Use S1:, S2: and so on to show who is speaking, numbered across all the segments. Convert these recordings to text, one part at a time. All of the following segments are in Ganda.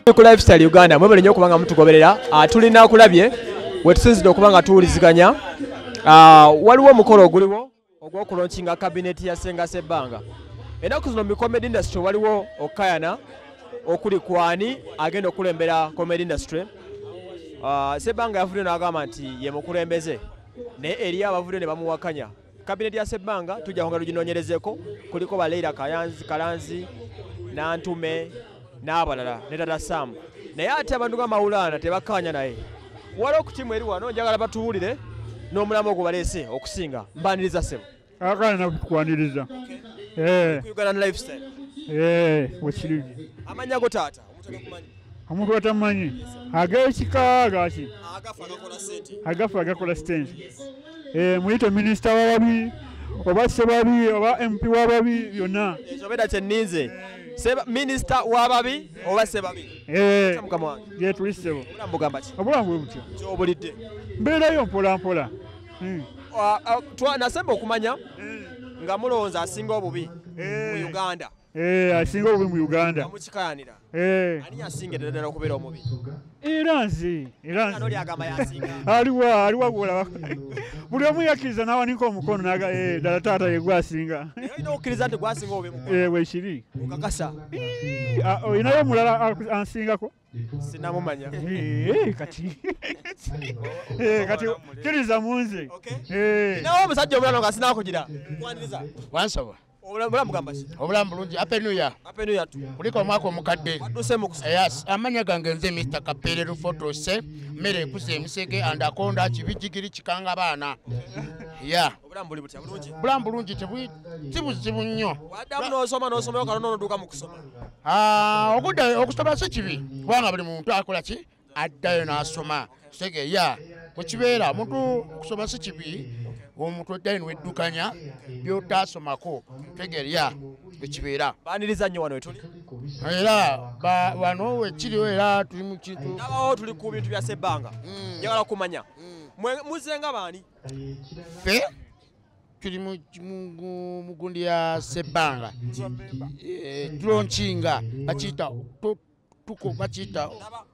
S1: Ku Lifestyle Uganda mwebale nnyo kubanga mutugoberera tulina kulabye wetusinzidde okuba nga tuwuliziganya waliwo omukolo oguliwo ogw'okulonkinga kabineti ya Ssenga Ssebbanga. Ennaku zino mu comedy industry waliwo okayana okuli kwani agenda okulembera comedy industry. Ssebbanga yavudde n'agamba nti ye mukulembeze naye eri abavudde ne bamuwakanya. Kabineti ya Ssebbanga tujja kwongera tuginoonyerezeeko, kuliko Baleira Kalanzi Nantume n'abalala ne Tata Sam, naye ate abantu nga Mawulana tebakkaanya naye. Waliwo ku tiimu eri wano njagala batuwulire n'omulamu ogwo baleese okusinga. Mbaniriza ssebo.
S2: Akana nakukwaniriza.
S1: Uganda Lifestyle.
S2: Wekiri.
S1: Amanya go taata,
S2: omuntu atamanyi. Ag'ekika gaki. Agafa agakola sente. Muyite minisita w'ababi, oba Ssebabi, oba MP w'ababi byonna.
S1: Ekyo beda kye nninze. Minisita w'ababi oba Ssebabi. Mukama wange.
S2: Ye tuli ssebo.
S1: Obulamu bugamba ki?
S2: Obulamu bwe butyo.
S1: Ky'obulidde.
S2: Mbeerayo mpola mpola.
S1: Nasemba okumanya nga mulowooza asinga obubi mu Uganda.
S2: Asinga obubi mu Uganda.
S1: Mukikayanira. Ani asinga ddala okubeera omubi?
S2: Era nze.
S1: Ano lyagamba yasinga.
S2: Aliwa gwolaba. Buli omu yakkiriza n'awanika omukono naga ddala taata ye gwasinga.
S1: Olina okukkiriza nti gwasinga obubi mu
S2: weekiri.
S1: Okakasa.
S2: Olinayo omulala ansingako?
S1: Sinamumanya.
S2: Kati. Kati kkiriza mu nze.
S1: Nawe omusajja omulala nga sinaakugira. Nkwaniriza.
S3: Wansaba.
S1: Obulamu gamba ki?
S3: Obulamu bulungi. Happy New Year.
S1: Happy New Year.
S3: Kuliko omwaka omukadde.
S1: Wadduse mu kusa.
S3: Yes. Amanya gange nze Mr. Kapere Rufotose, mmere ekusa emisege andakonda kibijigiri kikanga baana. Yeah.
S1: Obulamu buli butya bulungi.
S3: Obulamu bulungi kibuzibu nnyo.
S1: Waddamu n'osoma kano n'onoduka mu kusoma.
S3: Okudda okusoma si kibi. Kubanga buli muntu akola ki? Addayo n'asoma. Sege ya. Bwekibeera omuntu okusoma si kibi. Omuntu eddayo niweddukanya by'otaasomako tegerya ekibeera.
S1: Baaniriza nnyo wano wetuli.
S3: Era wano wekiriwo era tuli mu kintu.
S1: Nabawo tuli ku bintu bya Ssebbanga. Njagala kumanya. Muzenga baani?
S3: Ffe tuli mu gundi ya Ssebbanga. Tulonkinga bakiyita tuko bakiyita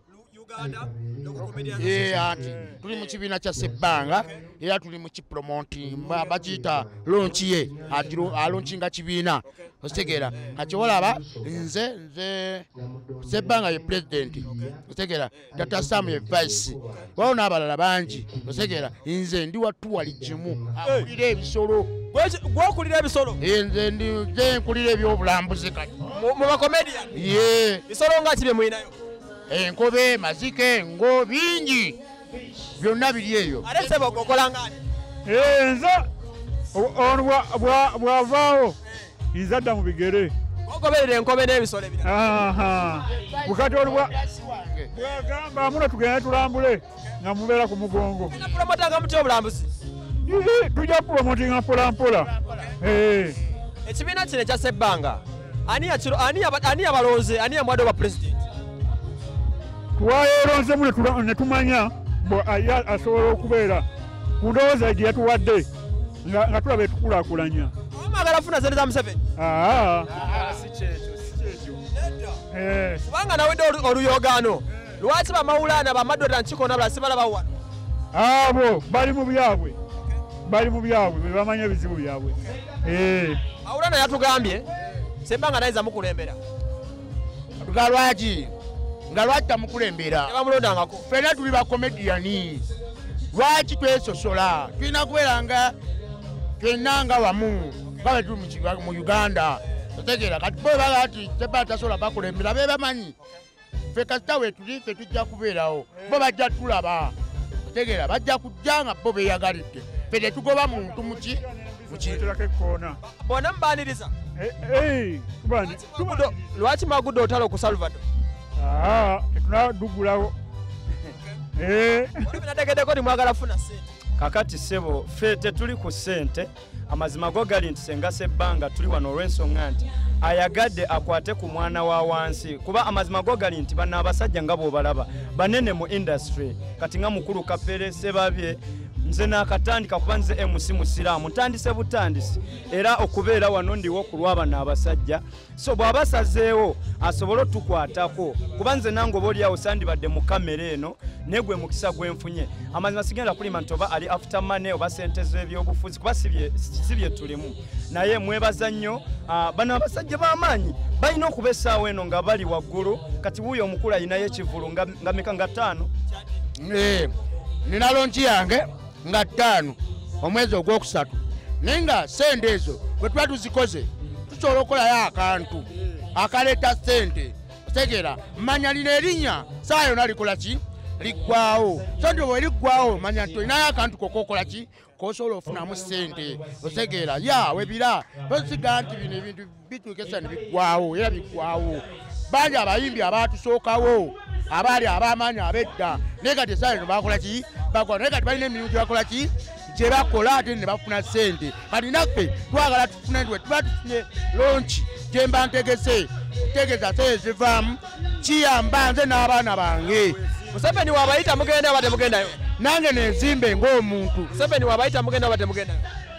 S3: ati tuli mu kibiina kya Ssebbanga era tuli mu kipromoting bakiyita lonchi ye alonkinga kibiina otegeera kati olaba nze Ssebbanga ye president otegeera Tata Sam ye vice wao n'abalala bangi otegeera nze ndi watu wali kimu akulira ebisolo
S1: gwokulira ebisolo
S3: nze nkulira ebyobulambuzi kati
S1: mu bakomedian bisolo nga kibye muyinayo enkobe mazike ngo bingi byonna biri eyo ate sebo okola ngani
S2: nza ono bwavaawo nza dda mu bigere
S1: ogoberera enkobe n'ebisolo ebirala
S2: bukati ono bwagamba muno tugende tulambule nga mubeera ku mugongo
S1: promotanga mutya obulambuzi
S2: tujja promotinga mpola mpola
S1: ekibiina kino ekya Ssebbanga ani yabalonze ani yamwadde oba president
S2: twayeronzemu ne tumanya asobola okubeera ku ndowooza gye yatuwadde nga tulaba etukulaakulanya.
S1: Omwagala funa zene za Museveni?
S2: Si kyekyo.
S1: Kubanga nawedde oluyogaano lwaki bamawulana bamadota nkiko nabala sibalaba wano?
S2: Abo bali mu byabwe be bamanya ebizibu byabwe.
S1: Mawulana yatugambye Ssebbanga nayiza mukulembera.
S3: Lwaki? Nga lwaki tamukulembera
S1: bamulondangako
S3: ffenna tuli bakomediyani lwaki twesosola tulina kubeera nga twenna nga wamu nga bwe tuli mu Uganda otegeera kati bo baga ti Ssebbanga tasobola bakulembera be bamanyi ffe kasita we tuli ffe tujja kubeerawo bo bajja tulaba otegeera bajja kujja nga bo beeyagalidde ffe tetugoba muntu muki
S2: mukiiterako ekkoona
S1: bona mubaaniriza lwaki magudde otala ku Salvador
S2: tetunadugulawo
S1: nategeddeko ni mwagala funa ssente
S4: kakati ssebo ffe tetuli ku ssente amazima go gali nti Ssenga Ssebbanga tuli wano olw'ensonga nti ayagadde akwate ku mwana wa wansi kuba amazima go gali nti bano abasajja nga bw'obalaba banene mu industry kati nga mukulu Kapere Ssebabye nze nakatandika kuba nze MC musiraamu ntandise butandisi era okubeera wano ndiwo ku lw'abano abasajja so bw'abasazeewo asobole otukwatako kuba nze nange oba oliawo sandibadde mu kamera eno naye gwe mukisa gwenfunye amazima sigenda kulima nti oba ali after money oba sente z'ebyobufuzi kuba si bye tulimu naye mwebaza nnyo bano abasajja b'amaanyi balina okuba essaawa eno nga bali waggulu kati wuuyo omukulu ayinayo ekivulu nga meka nga 5
S3: nina lonki yange nga 5 omwezi ogwokusatu naye nga sente ezo bwe tuba tuzikoze tusobola okukolayo akantu akaleeta sente otegeera manya lino erinnya saa yona likola ki liggwawo so nti bwe liggwawo manya nti olinayo akantu kokokola ki kosobola ofunamu sente otegeera webira tosiga nti bino ebintu bituukesa ne biggwawo era biggwawo bangi abayimbi abaatusookawo abaali ab'amaanyi ab'edda naye kati esaa eno bakola ki bakola naye kati balina emirimu gye bakola ki gye bakola ate ne bafuna sente kati naffe twagala tufune nti tuba tufunye lonki gye mba ntegese kutegeeza sente zivaamu kiyamba nze n'abaana bange.
S1: Museveni wabayita mugenda bate mugendayo
S3: nange nezimbe ng'omuntu.
S1: Museveni wabayita mugenda bate mugendayo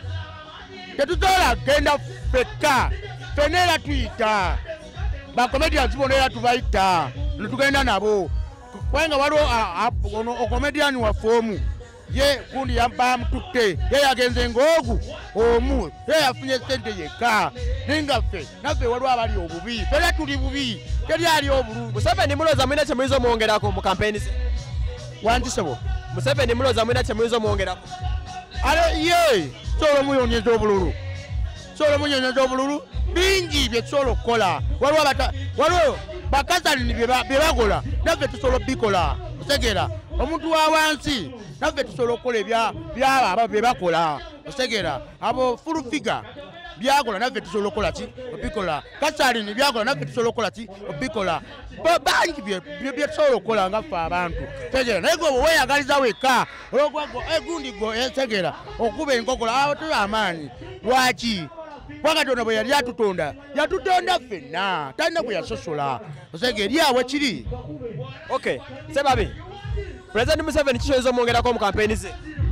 S3: tetusobola kgenda ffekka ffenna era tuyita bakomedians bonna era tubayita netugenda nabo kubanga waliwo okomediani waffe omu ye gundi bamututte ye yagenze ng'ogu omu ye yafunye sente yekka naye nga ffe naffe waliwo abali obubi fera tuli bubi teri ali obulungi.
S1: Museveni mulooza mulina kye muyinza omwongerako mu kampeyini ze
S3: wantisebo
S1: Museveni mulooza mulina kye muyinza omwongerako
S3: ale ye sobola omuyonyeza obululu sobola omunyonyeza obululu bingi bye tusobola okukola waliwo bakazalini bye bakola naffe tusobola obikola otegeera omuntu wa wansi naffe tusobola okukola byabo bye bakola otegeera abo fulufiga byakola naffe tusobola okukola ki obikola kasalini byakola naffe tusobola okukola ki obikola bangi bye tusobola okukola nga ffe abantu tegeera naye gwe weeyagaliza wekka gundi gwe tegeera okuba enkokola abo tuli amaanyi lwaki Katonda bwe yali yatutonda ffenna talina bwe yasosola osege eri awe kiri.
S1: Okay Sebabi President Museveni kisoyinza omwongerako mu kampeyini ze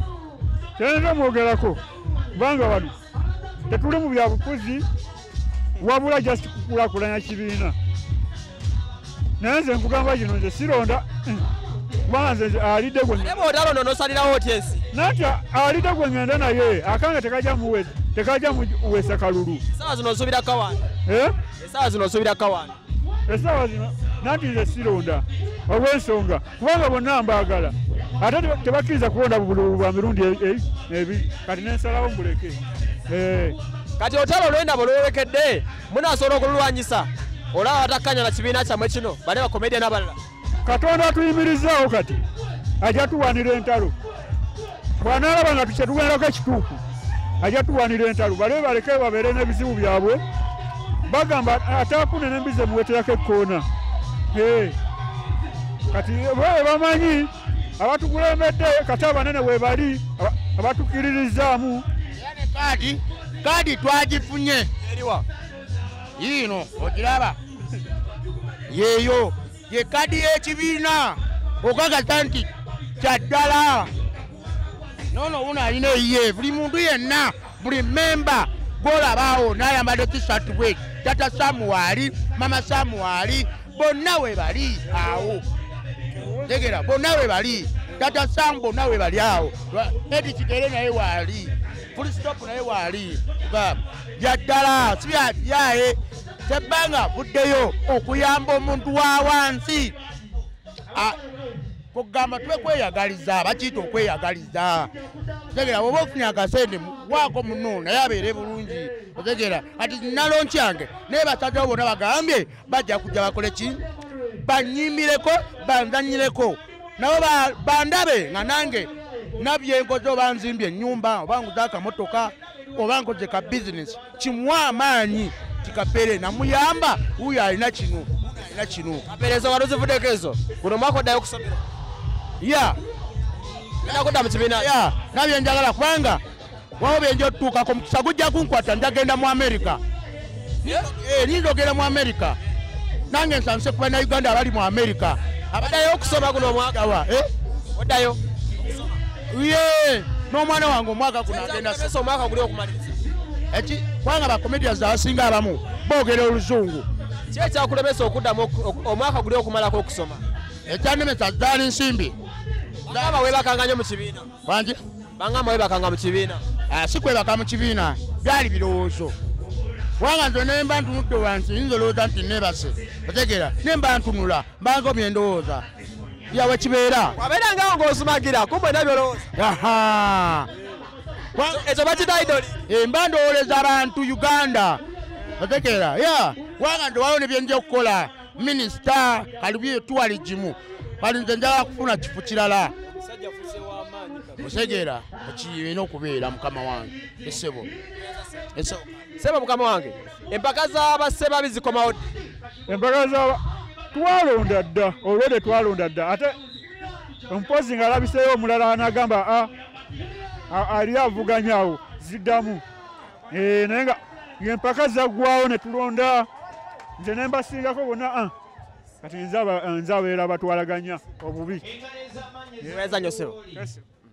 S2: kyenza omwogerako kubanga wano tetuli mu byabufuzi wabula just kukulaakulanya kibiina naye nze nkugamba kino nze sironda kubanga nze alidde gwe
S1: otalondo nosalirawo oti ensi
S2: nati alidde gwe ngenda naye akanga tekajja muwesa kalulu
S1: esaawa zino osuubira kawaani esaawa zino nanti nze sironda olw'ensonga kubanga bonna mbaagala ate tebakkiriza kulonda bululu bwa mirundi ebiri kati nensalawo mbuleke kati otalo olwenda bulwerekedde munaasobola okululwanyisa olaba batakkanya na kibiina kyammwe kino bane bakomediya n'abalala
S2: Katonda atuyimirizaawo kati ajja tuwanira entalo bw'anaalaba nga tukyetugendako ekituufu ajja tuwanira entalo bale baleke babeere n'ebizibu byabwe bagamba ataakune n'embizi emuweterako ekkoona kati bwe bamanyi abatukulembedde kati abanene we bali abatukiririzaamu
S3: kaadi twagifunye eriwa yiino ogiraba yeeyo ye kaadi y'ekibiina okakasa nti kyaddala nono uno alina eyiye buli muntu yenna buli memba gwolabaawo n'ayambadde t-shirt bwe tata samuwaali mama samuwaali bonna we bali awo tegera bonna we bali tata samu bonna we bali awo edi kigere naye waali full stop naye waali byaddala si byabyaye tebbanga buddeyo okuyamba omuntu wa wansi kugamba tube kweyagaliza bakiyita okweyagaliza otegera bwoba ofunye akasente waako muno naye abeere bulungi otegera kati nalonki yange naye basajjawo bonna bagambye bajja kujja bakole ki banyimireko banzanyireko nabo bandabe nga nange nabyenkoze oba nzimbye ennyumba oba nguze akamotoka oba nkoze ka bizinesi kimuwa amaanyi kikapere namuyamba huyo alina kino
S1: kaperezo wano zivuddeko ezo guno mwaka oddayo okusomera nakudda mu kibiina
S3: nabye njagala kubanga wawo byenja otutuukako mukisa gujja kunkwata njagenda mu Amerika niyinza ogenda mu Amerika nange nsanse ku bannayuganda abali mu Amerika
S1: abaddayo okusoma guno omwaka
S3: oddayo n'omwana wange omwaka guno agenda
S1: omwaka guli okumaliriza
S3: kubanga bakomedias abasinga abamu boogera oluzungu.
S1: ki ekyakulemesa okuddamu omwaka guli okumalako okusoma?
S3: Ekyannemesa zaali nsimbi.
S1: Bangamba weebakanga nnyo mu kibiina.
S3: Bangi?
S1: Bangamba weebakanga mu kibiina.
S3: Si kwebaka mu kibiina, byali birowoozo. Kubanga nze ne mba ntunudde wansi nyinza olowooza nti neebase. Otegeera, ne mba ntunula, mbangomye endowooza. Yawe kibeera.
S1: Wabeerangawo ng'osumagira, kumbe nabyolowooza. Ekyo bakita idoli.
S3: Mba ndowooleza abantu Uganda. Otegeera, kubanga nti waliwo ne bye nja okukola. Minisita kalibye tourism. Kali nze njala kufuna kifo kirala. Otegeera, ekiyina okubeera mukama wange. Essebo.
S1: Sebo mukama wange. Empaka z'abasseba zikomawo ddi?
S2: Empaka z'aba twalonda dda, olwedde twalonda dda. Ate ompozi ng'alabiseeyo omulala anagamba ali avuganyaawo ziddamu. Naye nga empaka zaggwawo ne tulonda. Nze ne mbasingako bonna kati nze abeera batwalaganya obubi.
S1: Weza nnyo Sebo.